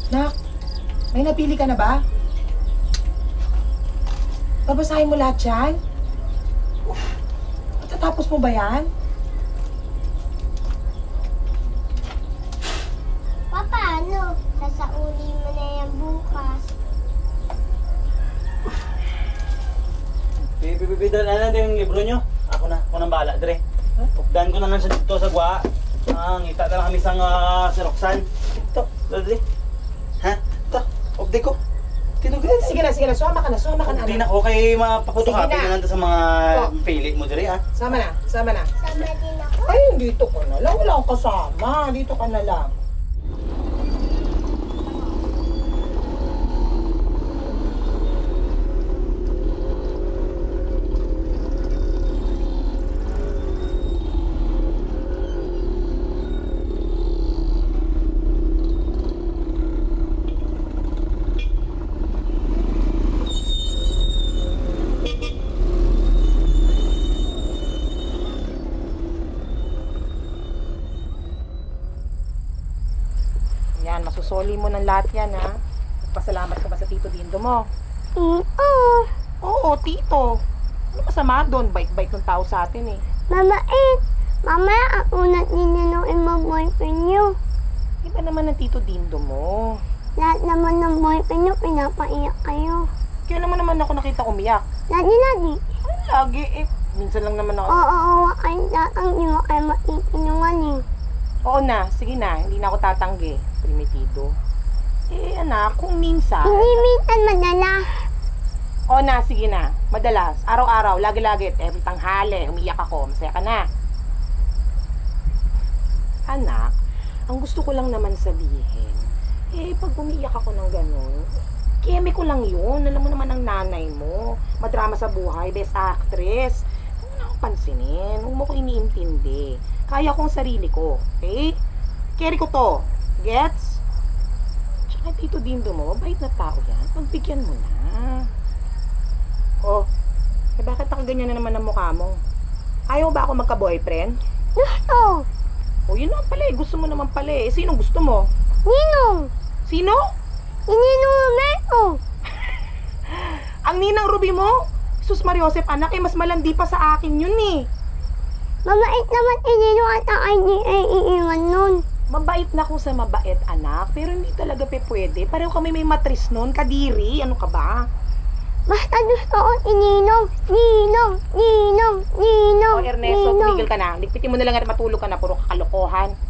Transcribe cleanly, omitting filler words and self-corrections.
Nak, may napili ka na ba? Babasahin mo lahat yan? Matatapos mo ba yan? Paano? Sasauli mo na yan bukas. Bibidal na lang yung libro nyo. Ako nang bahala, Dre. Updan ko na lang dito sa gwa. Ngita na lang kami sa si Roxanne. Ito, Dre. Ha? Ito, update ko. Tinugan. Sige na, sumama ka na, Hindi anak. na ko kay mapaputo Sige copy na. na lang sa mga Oh. pili mo, Dre, ha? Sama na. Sama din ako. Ay, dito ka na lang. Wala akong kasama. Dito ka na lang. Yan, masusoli mo ng lahat yan, ha? Pasalamat ka ba sa Tito Dindo mo? Oo, Tito. Ano masama doon? Bait-bait ng tao sa atin, eh. Mabait. Mamaya ang unat ninanong mo boyfriend niyo. Iba naman ng Tito Dindo mo. Lahat naman ng boyfriend niyo pinapaiyak kayo. Kaya naman ako nakita umiyak. Lagi. Lagi, eh. Minsan lang naman ako. Oo, kayo datang di mo kayo maitinungan eh. Oo na, sige na. Hindi na ako tatanggi. Primitido. Eh, anak, kung minsan... Hindi minsan madala. Oo na, sige na. Madalas. Araw-araw, lagi-lagi. Every tanghali, umiyak ako. Masaya ka na. Anak, ang gusto ko lang naman sabihin, pag umiyak ako ng ganun, keme ko lang yun. Alam mo naman ang nanay mo. Madrama sa buhay, best actress. Huwag mo na akong pansinin. Huwag mo ko iniintindi. Kaya kong sarili ko. Okay? Carry ko to. Gets? Tsaka Tito Dindo mo, mabait na tao yan. Pagbigyan mo na. Oh, bakit nakaganyan na naman ang mukha mo? Ayaw ba ako magka-boyfriend? Gusto. Oh, yun naman pala eh. Gusto mo naman pala eh. Sinong gusto mo? Ninong. Sino? Ininong Roberto. Ang ninang Ruby mo? Sus Mariosep, anak, mas malandi pa sa akin yun eh. Mabait naman ininong at ang ID ay iiwan nun. Mabait na kung sa mabait, anak. Pero hindi talaga pwede. Pareho kami may matris nun. Kadiri, ano ka ba? Basta gusto ko ininong. Oh, Ernesto, tumigil ka na. Ligpitin mo na lang at matulog ka na. Puro kakalokohan.